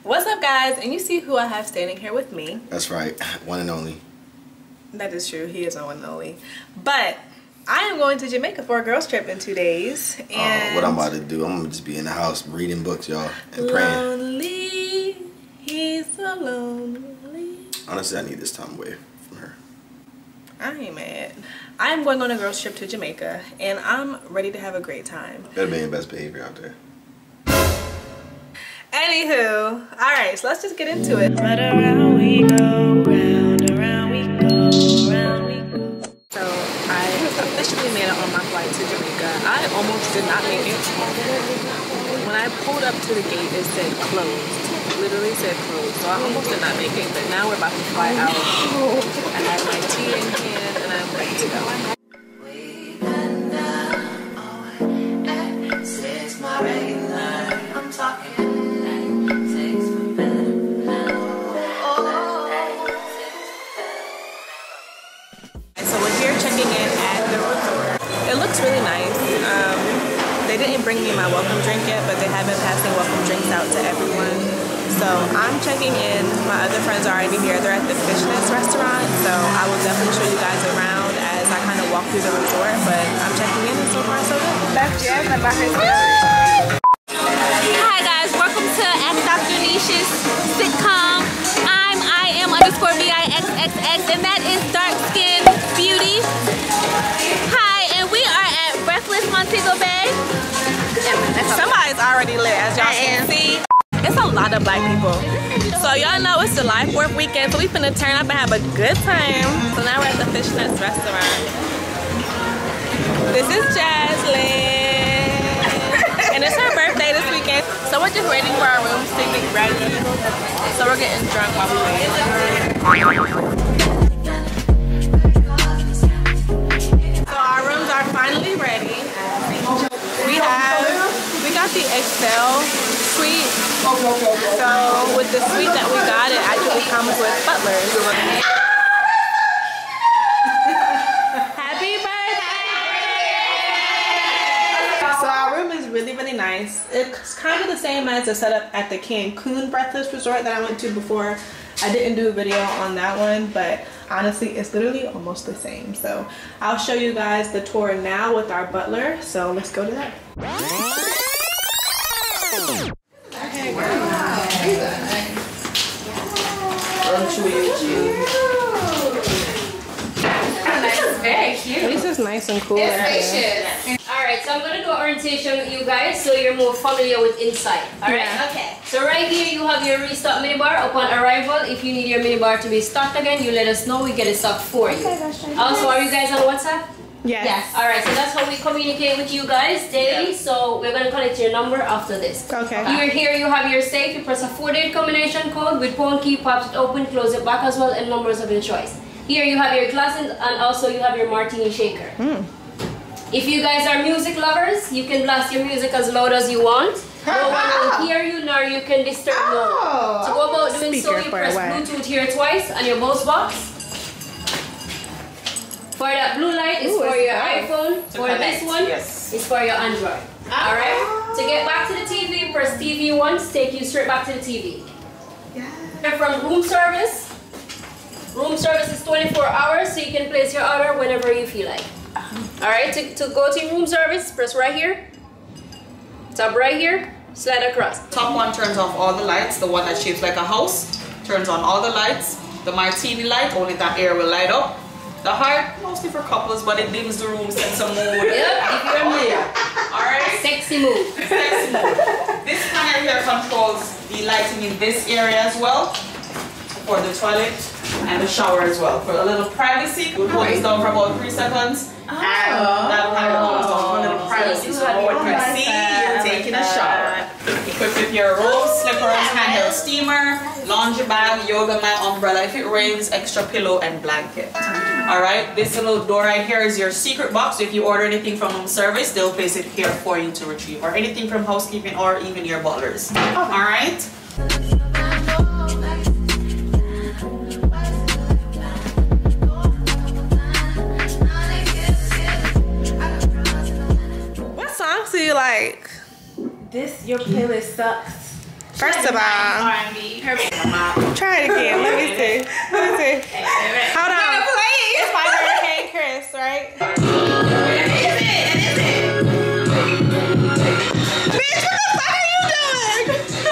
What's up, guys? And you see who I have standing here with me. That's right, one and only. That is true, he is my one and only. But I am going to Jamaica for a girls trip in 2 days. And what I'm about to do, I'm gonna just be in the house reading books, y'all, and praying. Lonely, he's so lonely. Honestly, I need this time away from her. I ain't mad. I am going on a girls trip to Jamaica, and I'm ready to have a great time. Better be in best behavior out there. Anywho, alright, so let's just get into it. But around we go, round, around we go, round we go. So I officially made it on my flight to Jamaica. I almost did not make it. When I pulled up to the gate, it said closed. Literally said closed. So I almost did not make it, but now we're about to fly out. I have my tea in hand and I'm ready to go. I'm talking. It looks really nice. They didn't bring me my welcome drink yet, but they have been passing welcome drinks out to everyone. So I'm checking in. My other friends are already here. They're at the Breathless restaurant, so I will definitely show you guys around as I kind of walk through the resort. But I'm checking in, and so far so good. That's Jazz and my Hi guys, welcome to Ask Dr. Nisha's sitcom. I am _BIXXX, and that is Dark Skin Beauty. We are at Breathless, Montego Bay. Somebody's already lit, as y'all can see. It's a lot of black people. So y'all know it's July 4th weekend, so we finna turn up and have a good time. So now we're at the Fishnets restaurant. This is Jaslyn. And it's her birthday this weekend. So we're just waiting for our rooms to get ready. So we're getting drunk while we wait. Finally ready. We got the XHALE suite. So with the suite that we got, it actually comes with butlers. Happy birthday! So our room is really nice. It's kind of the same as the setup at the Cancun Breathless resort that I went to before. I didn't do a video on that one, but honestly it's literally almost the same. So I'll show you guys the tour now with our butler, so let's go to that. Okay, This is very cute. This is nice and cool. It's spacious. Alright, so I'm going to do orientation with you guys so you're more familiar with inside. Alright? Yeah. Okay. So right here you have your restock minibar. Upon arrival, if you need your minibar to be stocked again, you let us know, we get it stocked for you. Also, are you guys on WhatsApp? Yes. Alright, so that's how we communicate with you guys daily. So we're going to collect your number after this. Okay. Here you have your safe. You press a 4-digit combination code with phone key, pops it open, close it back as well, and numbers of your choice. Here you have your glasses and also you have your martini shaker. If you guys are music lovers, you can blast your music as loud as you want. No one will hear you, nor you can disturb no one. To go about doing so, you press Bluetooth here twice on your Bose box. For that blue light is for your iPhone. For this one is for your Android. Alright? To get back to the TV, press TV once, take you straight back to the TV. And from room service is 24 hours, so you can place your order whenever you feel like. Alright, to go to room service, press right here. Tap right here, slide across. Top one turns off all the lights. The one that shapes like a house turns on all the lights. The martini light, only that area will light up. The heart, mostly for couples, but it dims the room, sets a mood. Yep, if you're a mood. Alright? Sexy mood. Sexy mood. This panel here controls the lighting in this area as well, for the toilet and the shower as well. For a little privacy, we'll hold this down for about 3 seconds. And that'll have it hold down for a little privacy so no one can see you're taking a shower. Equipped with your robes, slippers, handheld steamer, laundry bag, yoga mat, umbrella if it rains, extra pillow and blanket. Alright, this little door right here is your secret box. So if you order anything from home service, they'll place it here for you to retrieve. Or anything from housekeeping or even your butlers. Alright? What songs do you like? Your playlist sucks. First of all, try it again. Let me see. Hold on. It's by Hurricane Chris, right? Bitch, what the fuck are you doing?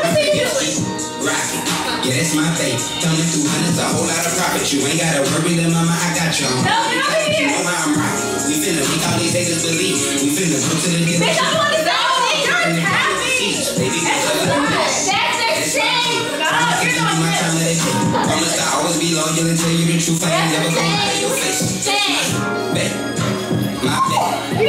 Yeah, that's my face. Thumbing through hundreds, a whole lot of profit. You ain't gotta worry, little mama, I got you. You know how I'm rocking. We finna make all these haters believe. We finna go to the bitch, I want to go. You're happy. Baby, that's a shame. Promise I always be loyal and tell you the truth. I ain't never gonna hide your face. Bet. My bet.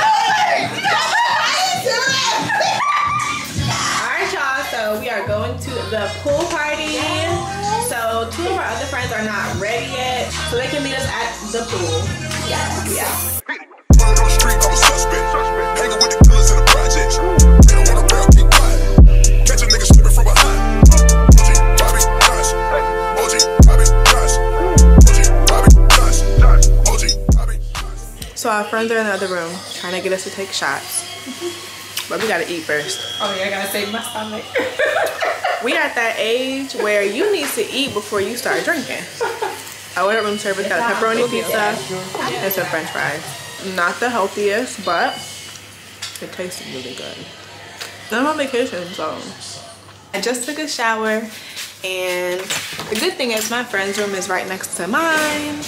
Alright, y'all, so we are going to the pool party. So 2 of our other friends are not ready yet, so they can meet us at the pool. Yeah. Word on the street, I'm a suspect. Hanging with the killers in the projects. They don't wanna rap, be quiet. Catch a nigga slipping from behind. OG, Bobby, Josh. OG, Bobby, Josh. OG, Bobby, Josh. OG, Bobby, Josh. So our friends are in the other room trying to get us to take shots. But we gotta eat first. Oh yeah, I gotta save my stomach. We are at that age where you need to eat before you start drinking. Our room service got a pepperoni pizza and some french fries. Not the healthiest, but it tasted really good. I'm on vacation, so I just took a shower, and the good thing is my friend's room is right next to mine.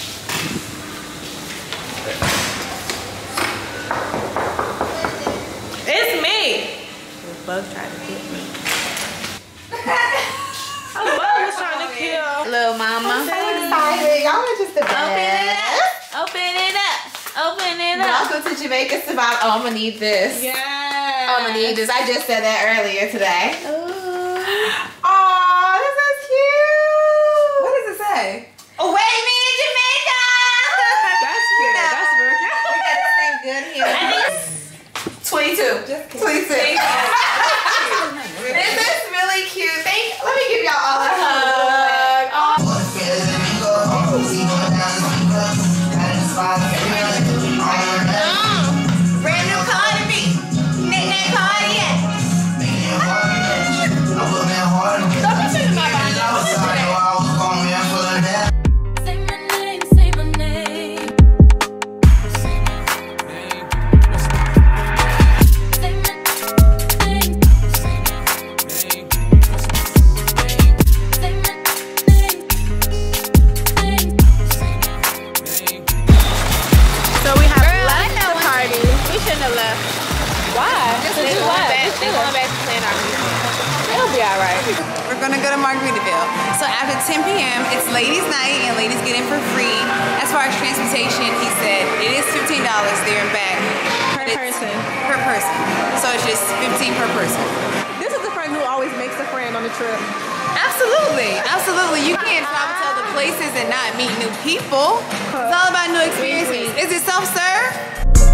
It's me! The bug tried to hit me. The bug was trying to kill Little mama. I'm so excited. Y'all are just the best. Open it up. Open it up. Welcome to Jamaica Survival. Oh, I'm gonna need this. Yeah. I'm gonna need this. I just said that earlier today. Ooh. Oh, this is cute. What does it say? Away me in Jamaica. That's cute. That's real cute. We got this thing good here. I think 22. Just 22. This is really cute. Let me give y'all all a hug. Brand new car to me. Nickname Cardi yet. Don't be shooting my body. Say my name, say my name. Say my name. Say my name. Say my name. So we have left the party. We shouldn't have left. Why? We're going back to plan our music. It'll be alright. We're gonna go to Margaritaville. So after 10 p.m., it's ladies' night and ladies get in for free. As far as transportation, he said it is $15 there and back. Per person. Per person. So it's just $15 per person. This is the friend who always makes a friend on the trip. Absolutely, absolutely. You can't travel to other places and not meet new people. It's all about new experiences. Is it self-serve?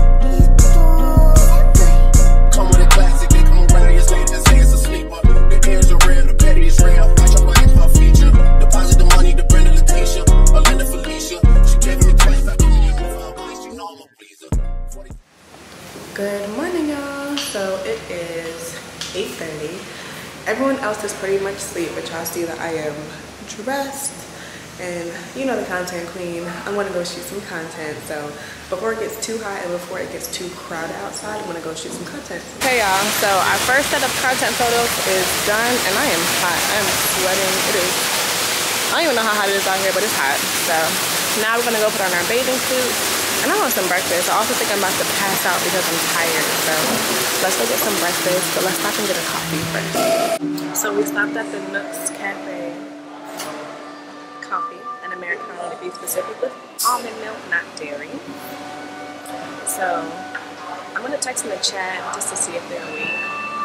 Come with a classic, they come around your slave and say it's a sleeper. The ears are real, the petty is real. Watch your ass for a feature. Deposit the money to Brenda Letitia, Alinda Felicia. She gave me twice, I didn't use her money, she know I'm a pleaser. Good morning, y'all. So it is 8:30. Everyone else is pretty much asleep, but y'all see that I am dressed. And you know the content queen, I'm gonna go shoot some content. So before it gets too hot and before it gets too crowded outside, I'm gonna go shoot some content. Hey y'all, so our first set of content photos is done and I am hot. I am sweating. It is, I don't even know how hot it is out here, but it's hot. So now we're gonna go put on our bathing suits and I want some breakfast. I also think I'm about to pass out because I'm tired. So let's go get some breakfast, but let's stop and get a coffee first. So we stopped at the Nooks Cafe. Coffee, an Americano to be specific, with almond milk, not dairy. So I'm gonna text in the chat just to see if they're awake.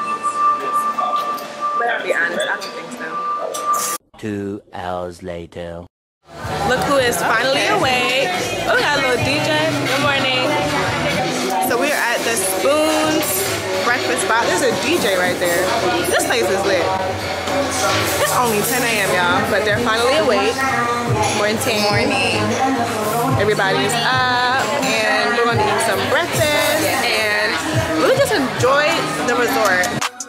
But I'll be honest, I don't think so. 2 hours later. Look who is finally awake. Oh, we got a little DJ. Good morning. So we're at the Spoons breakfast spot. There's a DJ right there. This place is lit. It's only 10 a.m. y'all, but they're finally awake. Morning. Everybody's up and we're gonna eat some breakfast and really just enjoy the resort.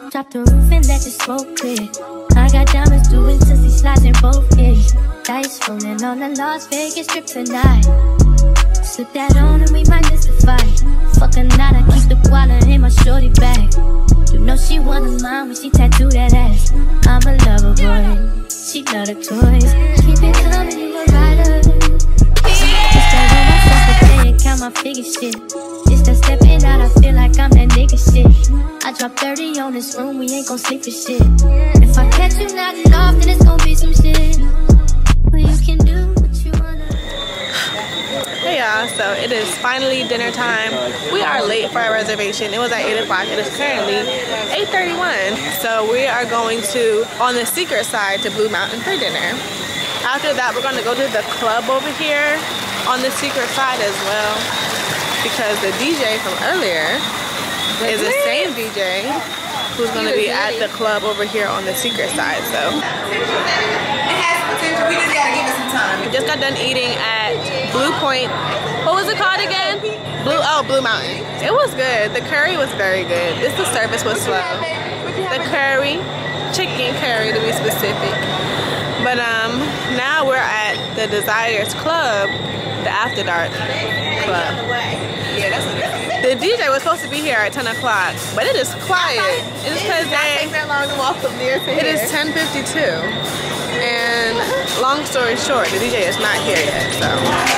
Drop the roof and let the smoke clear. I got diamonds doing sissy slides in both ears. Dice rolling on the Las Vegas strip tonight. Slip that on and we might miss the fight. Fuck a night, I keep the guala in my shorty bag. You know she wanna mine when she tattoo that ass. I'm a lover boy, she love the toys. Keep it coming, you a rider. Just that on myself a day and count my figure shit. Just that stepping out, I feel like I'm that nigga shit. I drop 30 on this room, we ain't gon' sleep for shit. If I catch you knocking off, then it's gon' be some shit. Well, you can do what you wanna. Hey y'all, so it is finally dinner time. We are late for our reservation. It was at 8 o'clock. It is currently 8:31. So we are going to, on the secret side, to Blue Mountain for dinner. After that, we're gonna go to the club over here on the secret side as well, because the DJ from earlier is the same DJ who's gonna be at the club over here on the secret side. So It has potential. We just gotta give it some time. we just got done eating at Blue Point. What was it called again? Blue Mountain. It was good. The curry was very good. The service was slow. The curry, chicken curry to be specific. But now we're at the Desires Club, the After Dark Club. Yeah, that's what it is. The DJ was supposed to be here at 10 o'clock, but it is quiet. It is because Take that long to walk from there to it is 10:52. And long story short, the DJ is not here yet, so.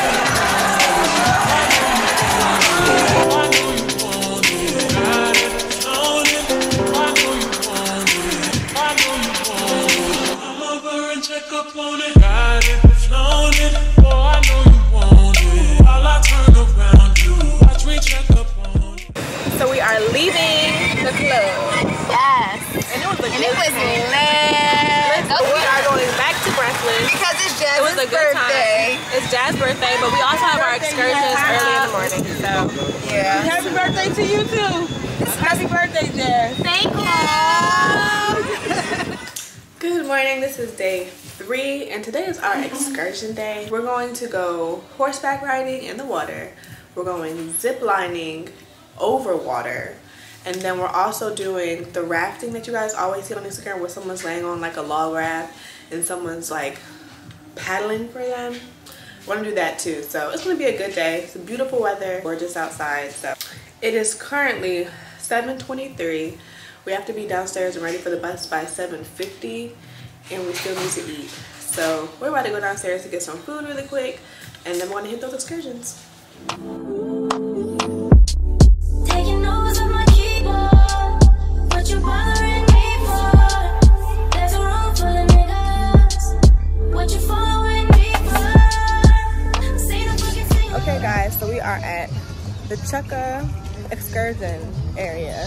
So we are leaving the club. Yes. And it was a And good it was time. lit. So we are going back to Breathless. Because it's It was a Jazz's good birthday. time. It's Jazz's birthday, but we also have our excursions early in the morning. So Yeah. Happy birthday to you too. Happy birthday, Jazz. Thank you. good morning. This is day 3, and today is our excursion day. We're going to go horseback riding in the water. We're going zip lining over water. And then we're also doing the rafting that you guys always see on Instagram, where someone's laying on like a log raft and someone's like paddling for them. We're gonna do that too. So it's gonna be a good day. It's beautiful weather. We're just outside. So it is currently 7:23. We have to be downstairs and ready for the bus by 7:50, and we still need to eat. So we're about to go downstairs to get some food really quick, and then we're gonna hit those excursions. Taking notes on my keyboard. What you bothering me for? There's a room full of niggas. What you following me for? Seen a fucking thing. Okay guys, so we are at the Chukka excursion area.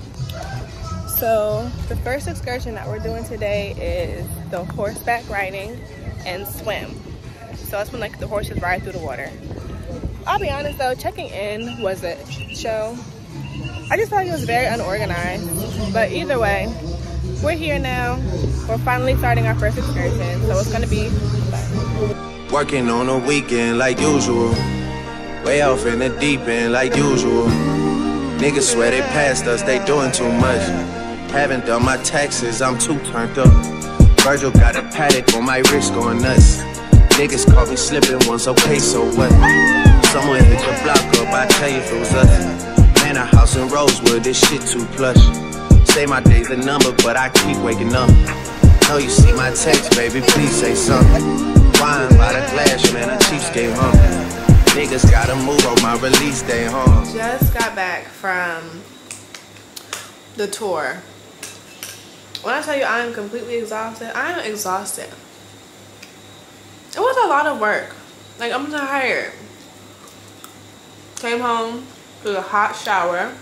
So the first excursion that we're doing today is the horseback riding and swim. So that's when like the horses ride through the water. I'll be honest though, checking in was a show. I just felt like it was very unorganized. But either way, we're here now. We're finally starting our first excursion, so it's gonna be fun. Working on a weekend like usual. Way off in the deep end like usual. Niggas swear they passed us, they doing too much. Haven't done my taxes, I'm too turned up. Virgil got a paddock on my wrist going nuts. Niggas caught me slipping once, okay, so what? Someone hit the block up, I tell you if it was us. Man, a house in Rosewood, this shit too plush. Say my day's a number, but I keep waking up. Know you see my text, baby, please say something. Wine by the glass, man, a cheapskate, huh? Niggas gotta move on my release day, huh? Just got back from the tour. When I tell you I am completely exhausted, I am exhausted. It was a lot of work. Like, I'm tired. Came home, took a hot shower,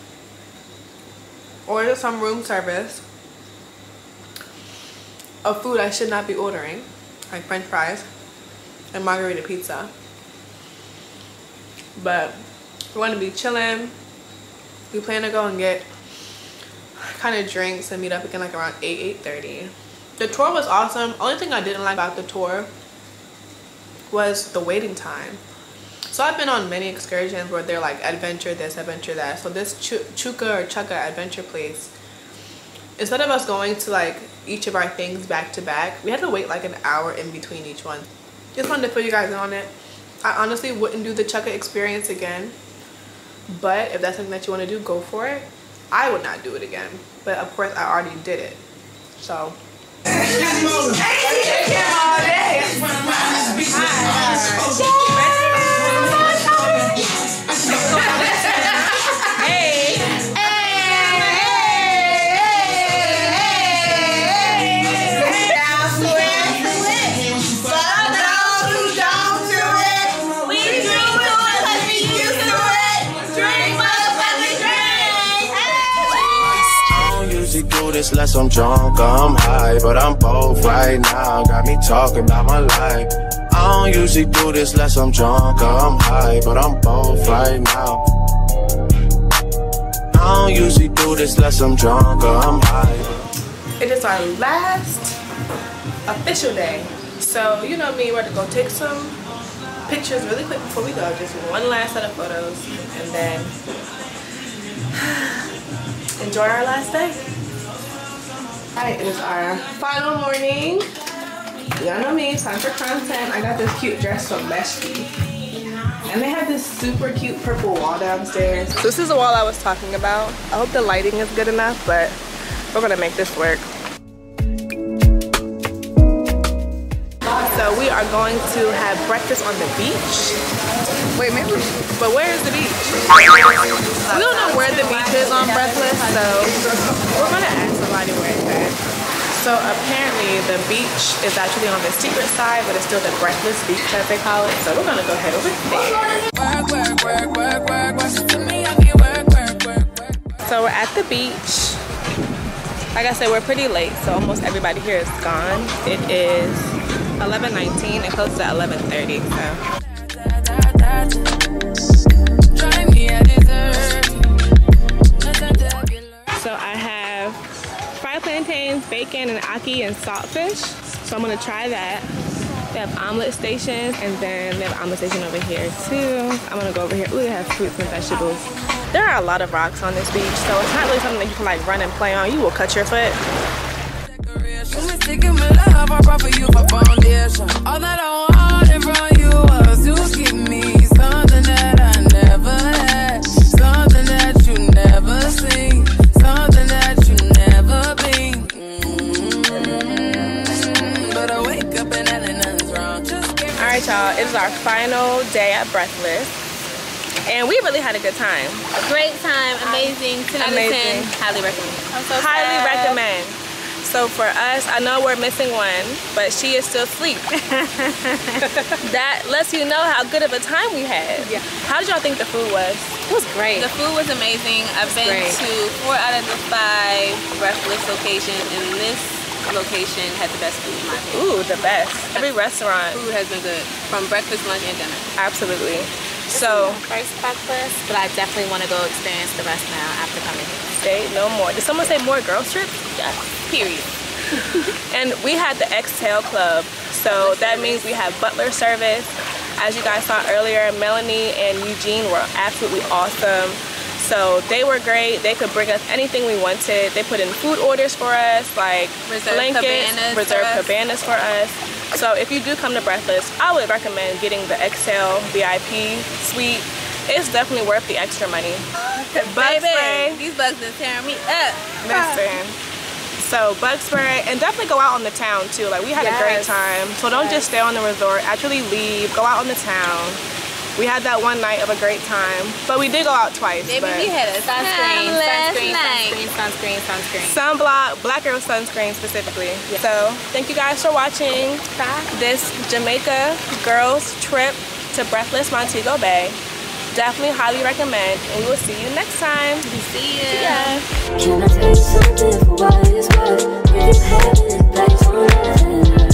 ordered some room service of food I should not be ordering, like french fries and margarita pizza. But we're going to be chilling. We plan to go and get kind of drinks and meet up again like around 8:30. The tour was awesome. Only thing I didn't like about the tour was the waiting time. So I've been on many excursions where they're like adventure this, adventure that. So this Chukka adventure place instead of us going to like each of our things back to back, we had to wait like an hour in between each one. Just wanted to fill you guys in on it. I honestly wouldn't do the chukka experience again, but if that's something that you want to do, go for it. I would not do it again, but of course I already did it, so. Unless I'm drunk or I'm high, but I'm both right now. Got me talking about my life. I don't usually do this unless I'm drunk or I'm high, but I'm both right now. I don't usually do this unless I'm drunk or I'm high. It is our last official day, so you know me, we're gonna go take some pictures really quick before we go. Just one last set of photos, and then enjoy our last day. Alright, it is our final morning. Y'all know me, it's time for content. I got this cute dress from Leshki. And they have this super cute purple wall downstairs. So this is the wall I was talking about. I hope the lighting is good enough, but we're gonna make this work. So we are going to have breakfast on the beach. Wait, maybe. But where is the beach? We don't know where the beach is on Breathless, so we're gonna ask somebody where it's at. So apparently the beach is actually on the secret side, but it's still the Breathless beach as they call it. So we're gonna go head over there. So we're at the beach. Like I said, we're pretty late, so almost everybody here is gone. It is 11:19 and closes at 11:30. So I have fried plantains, bacon, and ackee and saltfish. So I'm gonna try that. They have omelet stations, and then they have omelet station over here too. I'm gonna go over here. Ooh, they have fruits and vegetables. There are a lot of rocks on this beach, so it's not really something that you can like run and play on. You will cut your foot. All that I wanted from you was to give me something that I never had, something that you never seen, something that you never been. But I wake up and nothing's wrong. Alright y'all, it is our final day at Breathless. And we really had a good time. A great time, amazing, 10 out of 10. Highly recommend. I'm so highly sad. recommend. So for us, I know we're missing one, but she is still asleep. That lets you know how good of a time we had. Yeah. How did y'all think the food was? It was great. The food was amazing. I've been to 4 out of the 5 Breathless locations, and this location had the best food in my opinion. Ooh, the best. Every restaurant. Food has been good, from breakfast, lunch, and dinner. Absolutely. So, first Breathless, but I definitely want to go experience the rest now after coming here. Say no more. Did someone say more girls trips? Yes. Period. And we had the XHALE club, so that means we have butler service. As you guys saw earlier, Melanie and Eugene were absolutely awesome. So they were great. They could bring us anything we wanted. They put in food orders for us, like blankets, reserved cabanas for us. So if you do come to Breathless, I would recommend getting the XHALE VIP suite. It's definitely worth the extra money. Bug spray. These bugs are tearing me up. Listen. So bug spray, and definitely go out on the town too. Like, we had a great time. So don't just stay on the resort. Actually leave. Go out on the town. We had that one night of a great time, but we did go out twice. Baby, we had a sunscreen. Sunblock, Black Girl sunscreen specifically. Yeah. So thank you guys for watching this Jamaica girls trip to Breathless Montego Bay. Definitely highly recommend, and we will see you next time. See ya. Can I tell you something for what it's worth? We've had it back on